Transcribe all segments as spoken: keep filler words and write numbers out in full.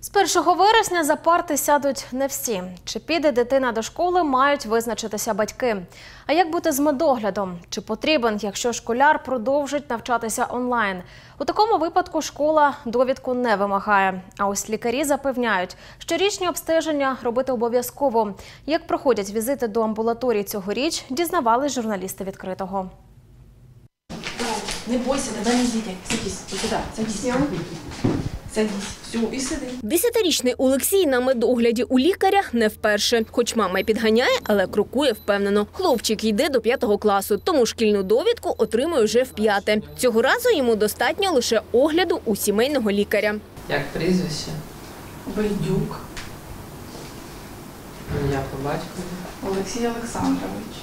З першого вересня за парти сядуть не всі. Чи піде дитина до школи, мають визначитися батьки. А як бути з медоглядом? Чи потрібен, якщо школяр продовжить навчатися онлайн? У такому випадку школа довідку не вимагає. А ось лікарі запевняють, щорічні обстеження робити обов'язково. Як проходять візити до амбулаторій цьогоріч, дізнавались журналісти «Відкритого». Не бойся, тогда не зійди. Садись, сюди, садись. Садись, все, і сиди. Десятирічний Олексій на медогляді у лікаря не вперше. Хоч мама й підганяє, але крокує впевнено. Хлопчик йде до п'ятого класу, тому шкільну довідку отримує вже вп'яте. Цього разу йому достатньо лише огляду у сімейного лікаря. Як прізвище? Байдюк Я по батькові. Олексій Олександрович.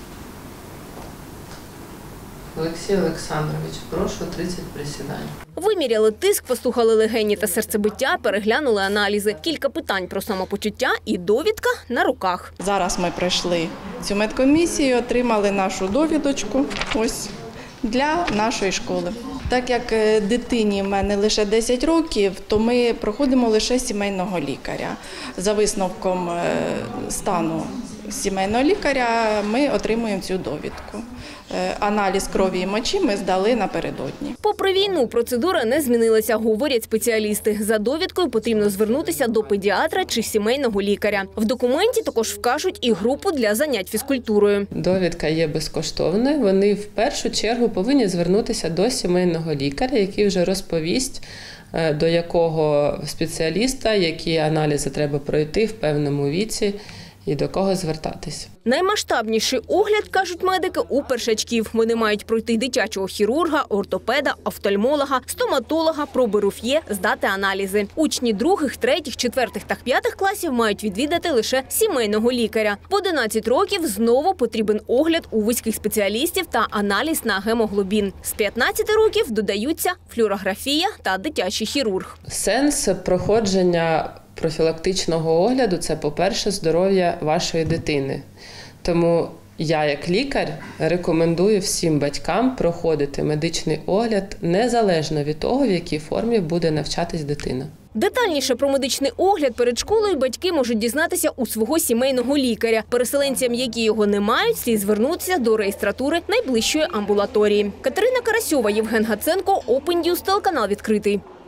Олексій Олександрович, прошу тридцять присідань. Виміряли тиск, послухали легені та серцебиття, переглянули аналізи. Кілька питань про самопочуття і довідка на руках. Зараз ми пройшли цю медкомісію, отримали нашу довідочку ось для нашої школи. Так як дитині в мене лише десять років, то ми проходимо лише сімейного лікаря. За висновком стану сімейного лікаря ми отримуємо цю довідку. Аналіз крові і мочі ми здали напередодні. Попри війну, процедура не змінилася, говорять спеціалісти. За довідкою потрібно звернутися до педіатра чи сімейного лікаря. В документі також вкажуть і групу для занять фізкультурою. Довідка є безкоштовною. Вони в першу чергу повинні звернутися до сімейного лікаря, який вже розповість, до якого спеціаліста, які аналізи треба пройти в певному віці і до кого звертатись. Наймасштабніший огляд, кажуть медики, у першачків. Вони мають пройти дитячого хірурга, ортопеда, офтальмолога, стоматолога, проби руф'є, здати аналізи. Учні других, третіх, четвертих та п'ятих класів мають відвідати лише сімейного лікаря. В одинадцять років знову потрібен огляд у вузьких спеціалістів та аналіз на гемоглобін. З п'ятнадцяти років додаються флюорографія та дитячий хірург. Сенс проходження профілактичного огляду – це, по-перше, здоров'я вашої дитини. Тому я, як лікар, рекомендую всім батькам проходити медичний огляд незалежно від того, в якій формі буде навчатись дитина. Детальніше про медичний огляд перед школою батьки можуть дізнатися у свого сімейного лікаря. Переселенцям, які його не мають, слід звернутися до реєстратури найближчої амбулаторії. Катерина Карасьова, Євген Гаценко, Open News, телеканал «Відкритий».